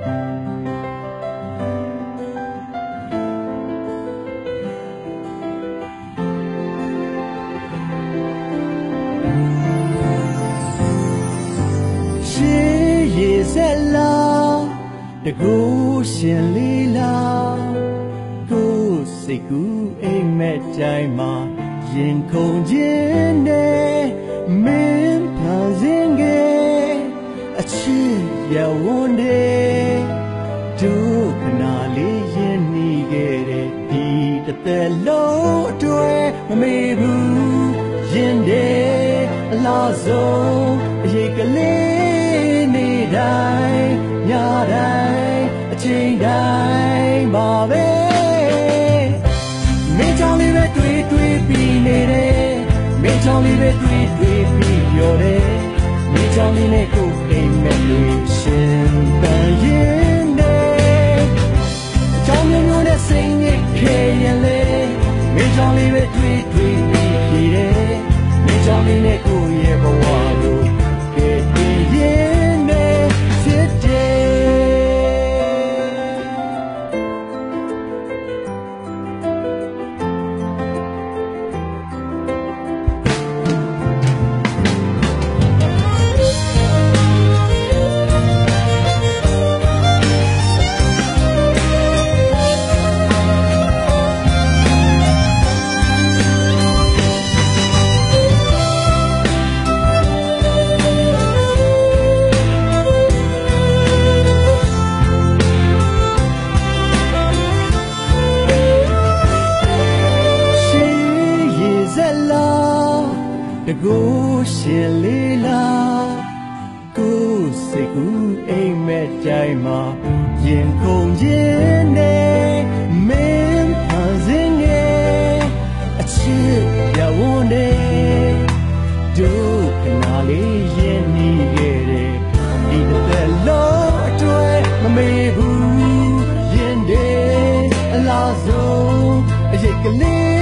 တကူရှင်လေးလားကိုစိတ်ကူးအိမ်မက်တိုင်းမှာရင်ခုန်ခြင်းနဲ့မင်းဖန်ဆင်းခဲ့အချစ်ရဝန်းတဲ့ဒုက္ခနာလေးရင်နေခဲ့တဲ့ဒီတစ်သက်လုံးအတွက်မမေ့ဘူးရင်တဲ့အလားဆုံးအရေးကလေးနေတိုင်းညတိုင်းအချိန်တိုင်းပါပဲမင်းကြောင့်လေးပဲတွေ့ပြီးနေတယ်မင်းကြောင့်လေးပဲတွေ့ပြီးပြောတယ်မင်းကြောင့်လေးနဲ့ကိုယ်အိမ်မက်လို့ရှင်ပန်းရင်တယ်အကြောင်းမျိုးမျိုးနဲ့စိတ်ညစ်ခဲ့ရင်လေမင်းကြောင့်လေးပဲတွေ့ပြီးနေတယ်မင်းကြောင့်လေးနဲ့ကိုယ်ရဲ့ဘဝကိုကဲတွေ့ရင်နဲ့စစ်တယ်တကူရှင်လေးလားကိုစိတ်ကူးအိမ်မက်တိုင်းမှာရင်ခုန်ခြင်းနဲ့မင်းဖန်ဆင်းခဲ့အချစ်ရဝန်းတဲ့ဒုက္ခနာလေးရင်နေခဲ့တဲ့ဒီတစ်သက်လုံးအတွက်မမေ့ဘူးရင်တဲ့အလားဆုံးအရေးကလေး